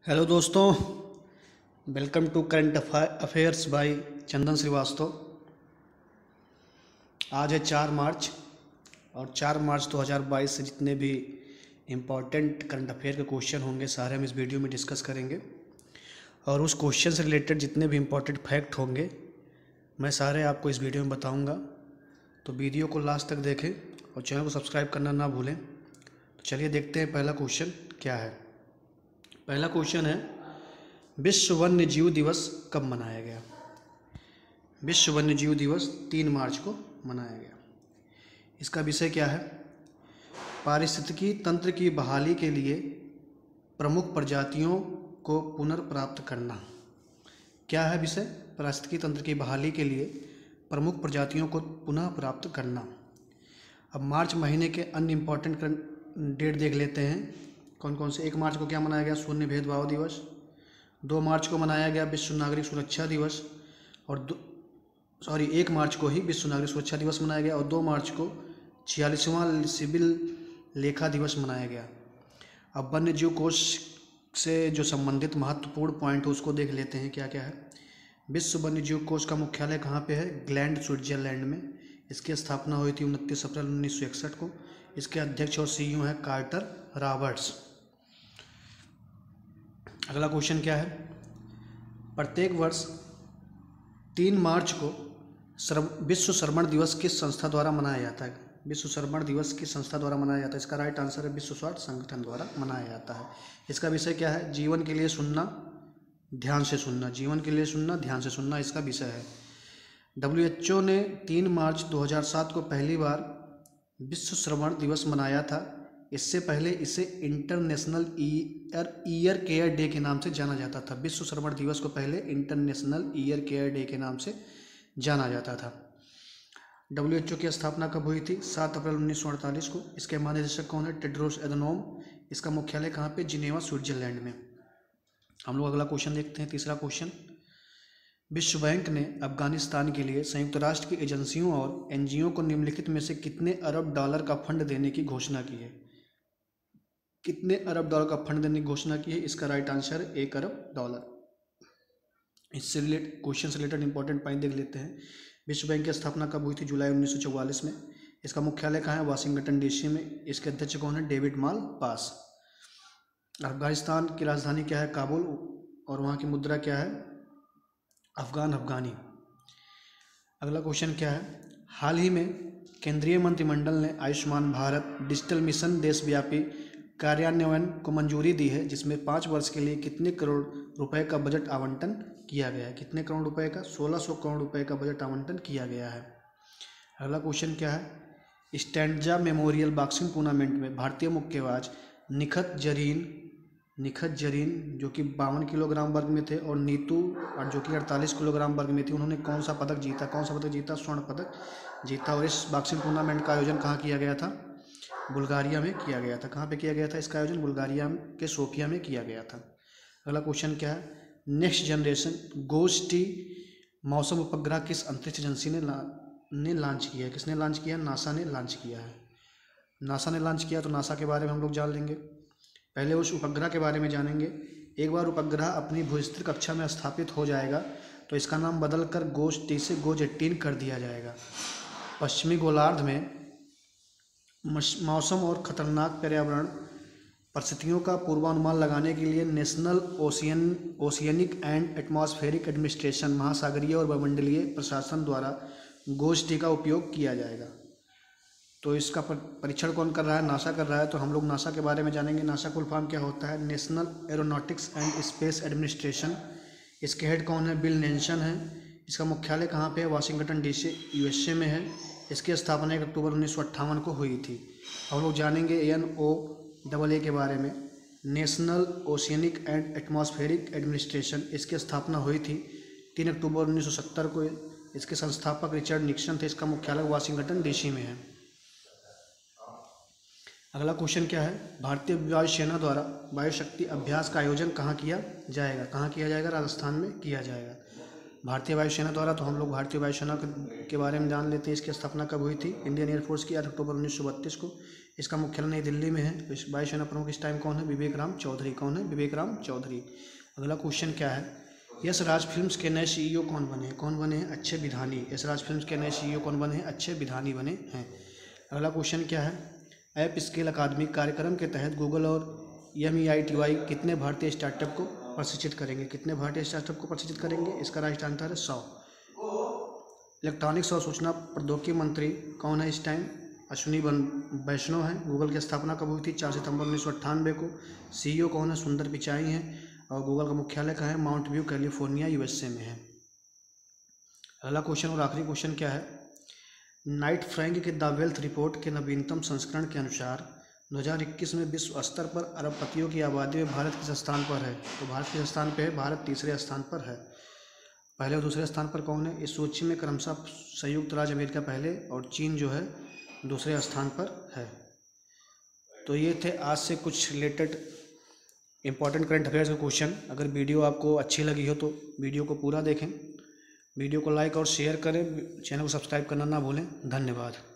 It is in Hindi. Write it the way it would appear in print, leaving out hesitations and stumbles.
हेलो दोस्तों, welcome to current affairs by Chandan Shrivastava. आज है 4 मार्च और 4 मार्च 2022 से जितने भी इम्पॉर्टेंट करंट अफेयर के क्वेश्चन होंगे सारे हम इस वीडियो में डिस्कस करेंगे और उस क्वेश्चन से रिलेटेड जितने भी इम्पॉर्टेंट फैक्ट होंगे मैं सारे आपको इस वीडियो में बताऊंगा। तो वीडियो को लास्ट तक देखें और चैनल को सब्सक्राइब करना ना भूलें। तो चलिए देखते हैं पहला क्वेश्चन क्या है। पहला क्वेश्चन है, विश्व वन्य जीव दिवस कब मनाया गया? विश्व वन्य जीव दिवस 3 मार्च को मनाया गया। इसका विषय क्या है? पारिस्थितिकी तंत्र की बहाली के लिए प्रमुख प्रजातियों को पुनर्प्राप्त करना। क्या है विषय? पारिस्थितिकी तंत्र की बहाली के लिए प्रमुख प्रजातियों को पुनः प्राप्त करना। अब मार्च महीने के अन्य इम्पॉर्टेंट डेट देख लेते हैं कौन कौन से। 1 मार्च को क्या मनाया गया? शून्य भेदभाव दिवस। 2 मार्च को मनाया गया विश्व नागरिक सुरक्षा दिवस और 1 मार्च को ही विश्व नागरिक सुरक्षा दिवस मनाया गया और 2 मार्च को 46वां सिविल लेखा दिवस मनाया गया। अब वन्य जीव कोष से जो संबंधित महत्वपूर्ण पॉइंट है उसको देख लेते हैं क्या क्या है। विश्व वन्य जीव कोष का मुख्यालय कहाँ पे है? ग्लैंड, स्विट्जरलैंड में। इसकी स्थापना हुई थी 29 अप्रैल 1961 को। इसके अध्यक्ष और सीईओ हैं कार्टर रॉबर्ट्स। अगला क्वेश्चन क्या है? प्रत्येक वर्ष 3 मार्च को विश्व श्रवण दिवस किस संस्था द्वारा मनाया जाता है? विश्व श्रवण दिवस किस संस्था द्वारा मनाया जाता है? इसका राइट आंसर है विश्व स्वास्थ्य संगठन द्वारा मनाया जाता है। इसका विषय क्या है? जीवन के लिए सुनना, ध्यान से सुनना। जीवन के लिए सुनना, ध्यान से सुनना इसका विषय है। WHO ने 3 मार्च 2007 को पहली बार विश्व श्रवण दिवस मनाया था। इससे पहले इसे इंटरनेशनल ईयर केयर डे के नाम से जाना जाता था। विश्व श्रवण दिवस को पहले इंटरनेशनल ईयर केयर डे के नाम से जाना जाता था। WHO की स्थापना कब हुई थी? 7 अप्रैल 1948 को। इसके महानिदेशक कौन है? Tedros Adhanom. इसका मुख्यालय कहाँ पे? जिनेवा, स्विट्जरलैंड में। हम लोग अगला क्वेश्चन देखते हैं। तीसरा क्वेश्चन, विश्व बैंक ने अफगानिस्तान के लिए संयुक्त राष्ट्र की एजेंसियों और एनजीओ को निम्नलिखित में से कितने अरब डॉलर का फंड देने की घोषणा की है? कितने अरब डॉलर का फंड देने की घोषणा की है? इसका राइट आंसर है 1 अरब डॉलर। इससे रिलेटेड क्वेश्चन से रिलेटेड इंपॉर्टेंट पॉइंट देख लेते हैं। विश्व बैंक की स्थापना कब हुई थी? जुलाई 1944 में। इसका मुख्यालय कहाँ है? वाशिंगटन डीसी में। इसके अध्यक्ष कौन है? डेविड माल पास। अफगानिस्तान की राजधानी क्या है? काबुल। और वहाँ की मुद्रा क्या है? अफगानी। अगला क्वेश्चन क्या है? हाल ही में केंद्रीय मंत्रिमंडल ने आयुष्मान भारत डिजिटल मिशन देशव्यापी कार्यान्वयन को मंजूरी दी है, जिसमें 5 वर्ष के लिए कितने करोड़ रुपए का बजट आवंटन किया गया है? कितने करोड़ रुपए का? 1600 करोड़ रुपए का बजट आवंटन किया गया है। अगला क्वेश्चन क्या है? स्टैंडजा मेमोरियल बॉक्सिंग टूर्नामेंट में भारतीय मुक्केबाज निखत जरीन जो कि 52 किलोग्राम वर्ग में थे और नीतू और जो कि 48 किलोग्राम वर्ग में थी, उन्होंने कौन सा पदक जीता? स्वर्ण पदक जीता। और इस बॉक्सिंग टूर्नामेंट का आयोजन कहाँ किया गया था? बुल्गारिया में किया गया था। कहाँ पे किया गया था इसका आयोजन? बुल्गारिया के सोफिया में किया गया था। अगला क्वेश्चन क्या है? नेक्स्ट जनरेशन गोस्टी मौसम उपग्रह किस अंतरिक्ष एजेंसी ने लॉन्च किया है? किसने लॉन्च किया? नासा ने लॉन्च किया है। नासा ने लॉन्च किया तो नासा के बारे में हम लोग जान लेंगे। पहले उस उपग्रह के बारे में जानेंगे। एक बार उपग्रह अपनी भूस्तर कक्षा में स्थापित हो जाएगा तो इसका नाम बदलकर गोस्टी से गोज-18 कर दिया जाएगा। पश्चिमी गोलार्ध में मौसम और खतरनाक पर्यावरण परिस्थितियों का पूर्वानुमान लगाने के लिए national oceanic and atmospheric administration महासागरीय और वायुमंडलीय प्रशासन द्वारा गोस्टी का उपयोग किया जाएगा। तो इसका परीक्षण कौन कर रहा है? नासा कर रहा है। तो हम लोग नासा के बारे में जानेंगे। नासा फुल फॉर्म क्या होता है? National aeronautics and space administration. इसके हेड कौन है? बिल नेल्सन है। इसका मुख्यालय कहाँ पे है? वाशिंगटन डीसी, यूएसए में है। इसकी स्थापना 1 अक्टूबर 1958 को हुई थी। हम लोग जानेंगे NOAA के बारे में। National oceanic and atmospheric administration. इसकी स्थापना हुई थी 3 अक्टूबर 1970 को। इसके संस्थापक रिचर्ड निक्सन थे। इसका मुख्यालय वाशिंगटन डीसी में है। अगला क्वेश्चन क्या है? भारतीय वायुसेना द्वारा वायु शक्ति अभ्यास का आयोजन कहाँ किया जाएगा? कहाँ किया जाएगा? राजस्थान में किया जाएगा। भारतीय वायुसेना द्वारा, तो हम लोग भारतीय वायुसेना के बारे में जान लेते हैं। इसकी स्थापना कब हुई थी? इंडियन एयरफोर्स की 8 अक्टूबर 1932 को। इसका मुख्यालय नई दिल्ली में है। इस वायुसेना प्रमुख इस टाइम कौन है? विवेक राम चौधरी। कौन है? विवेक राम चौधरी। अगला क्वेश्चन क्या है? यश राज फिल्म्स के नए सीईओ कौन बने हैं? कौन बने हैं? अक्षय विधानी। यश राज फिल्म्स के नए सीईओ कौन बने हैं? अक्षय विधानी बने हैं। अगला क्वेश्चन क्या है? ऐप स्केल अकादमी कार्यक्रम के तहत गूगल और MEITY कितने भारतीय स्टार्टअप को प्रशिक्षित करेंगे? कितने भारतीय स्टार्टअप को प्रशिक्षित करेंगे? इसका राइट आंसर है 100। इलेक्ट्रॉनिक्स और सूचना प्रौद्योगिकी मंत्री कौन है इस टाइम? अश्विनी वैष्णव है। गूगल की स्थापना कब हुई थी? 4 सितंबर 1998 को। सीईओ कौन है? सुंदर पिचाई हैं। और गूगल का मुख्यालय कहाँ है? माउंट व्यू, कैलिफोर्निया, USA में है। अगला क्वेश्चन और आखिरी क्वेश्चन क्या है? नाइट फ्रैंक के द वेल्थ रिपोर्ट के नवीनतम संस्करण के अनुसार 2021 में विश्व स्तर पर अरबपतियों की आबादी में भारत किस स्थान पर है? तो भारत किस स्थान पर है? भारत तीसरे स्थान पर है। पहले और दूसरे स्थान पर कौन है? इस सूची में क्रमशः संयुक्त राज्य अमेरिका पहले और चीन जो है दूसरे स्थान पर है। तो ये थे आज से कुछ रिलेटेड इंपॉर्टेंट करंट अफेयर्स के क्वेश्चन। अगर वीडियो आपको अच्छी लगी हो तो वीडियो को पूरा देखें, वीडियो को लाइक और शेयर करें, चैनल को सब्सक्राइब करना ना भूलें। धन्यवाद।